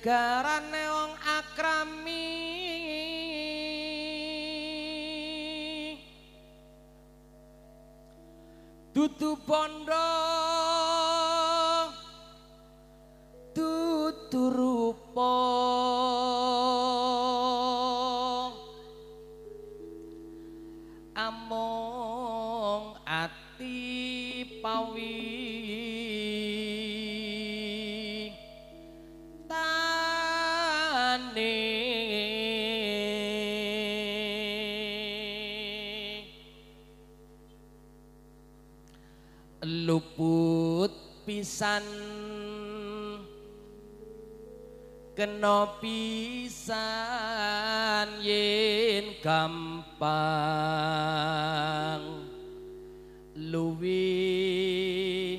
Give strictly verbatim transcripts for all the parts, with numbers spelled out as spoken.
Garane wong akrami dudu bondo dudu rupa among ati pawi luput pisan kena pisan yen gampang luwih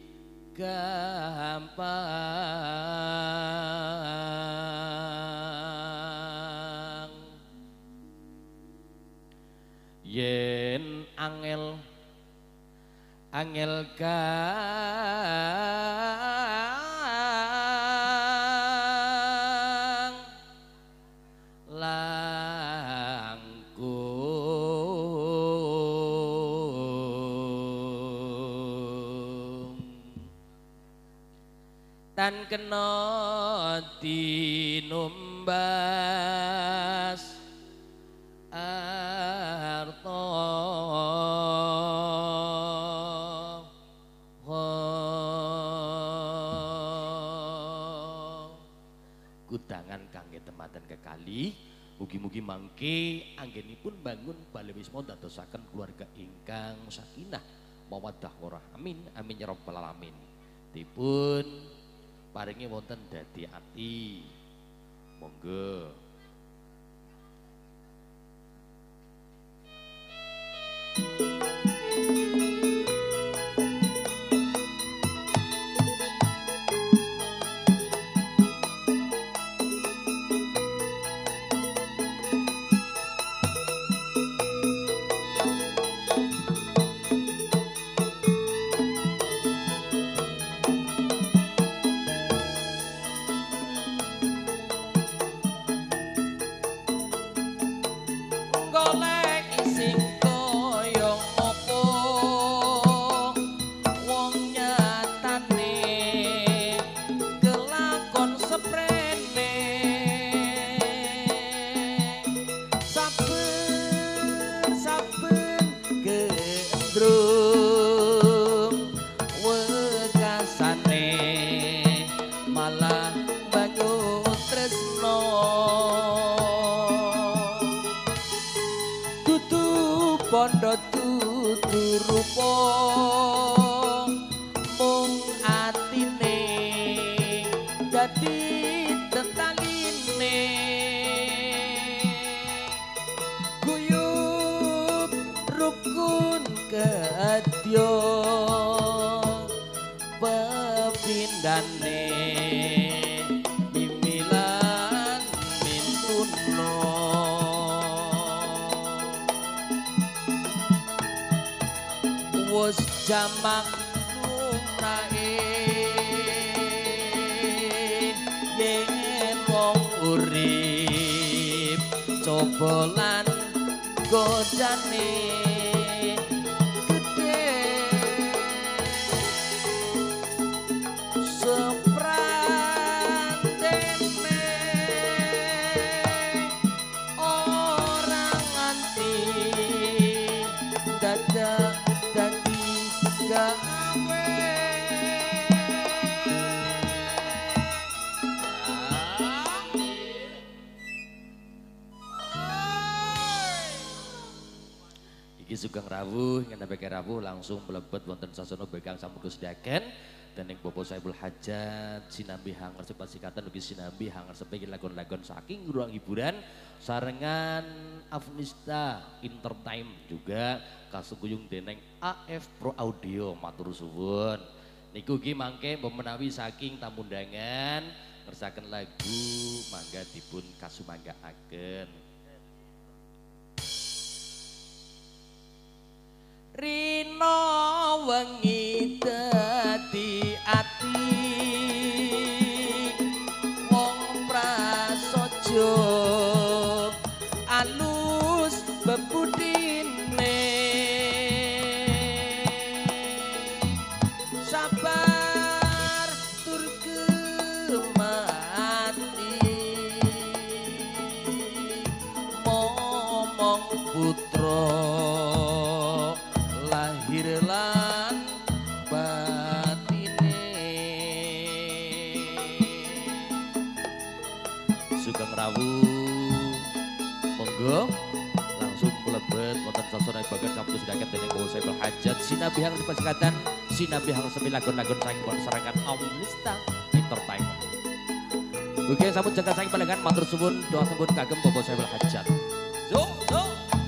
gampang yen angel angel kang langkung tan kena tinumbas arta kudangan kangge tematen kekali mugi-mugi mangke anggenipun bangun balewisma dadosaken keluarga ingkang sakinah mawaddah warahmah amin amin ya rabbal alamin dipun paringi wonten dadi ati monggo bondo dudu rupa mung atine dadi tetaline guyub rukun kedya pepindane mimilan mintuno wis jamak lumrahe yen wong urip coba lan godane gedhe seprantene ora nganti dadak gawe iki sugeng rawuh ngenepake rawuh langsung mlebet wonten sasana Bekang sampun disediaken dening Bapak Saibul Hajat sinambi hangar sepasikatan ugi sinambi hangar sepengin lagon-lagon saking ruang hiburan sarengan Afnista Entertainment juga kasuguyung dening A F Pro Audio matur suwun niku ugi mangke menawi saking tamu undangan ngersaken lagu mangga dipun kasumanggaaken Rino wengi dadi ati wong sabar tur kemati momong putra lahir lan batine Sugeng Rawuh monggo langsung mlebet wonten sasana bagian kampus daket dening Bapak Saiful Hajat sinabi hang dipasikatan sinabi hang sepi lagon-lagon saking masyarakat Aulista Entertainment. Ugi sampun jaga saking panjenengan matur suwun doa sembun kagem Bapak Saiful Hajat. Zo zo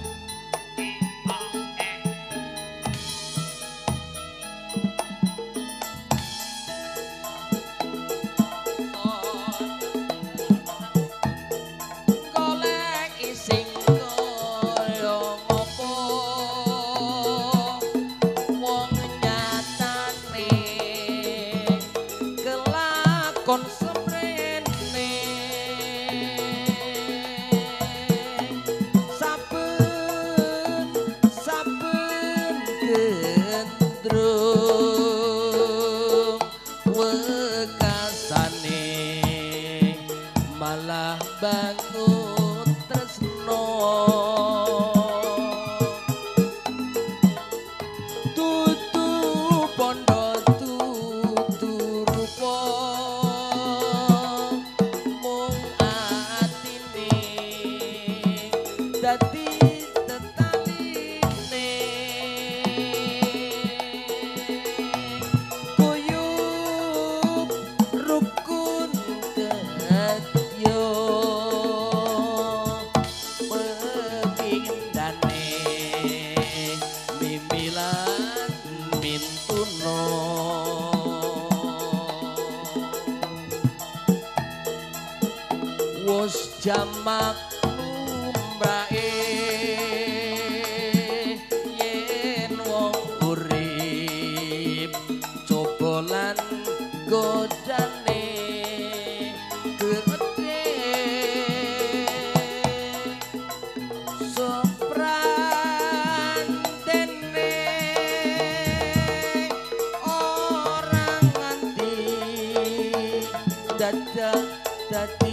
kon semrene saben saben gendrung wekasane malah bangun tresno tutu pondo tutu rupa dadi tetaline kuyup rukun kedya pepindane mimilan mintuna wis jamak lumrahe yen wong urip coba lan godane gedhe soprantene orang nganti dadak dadak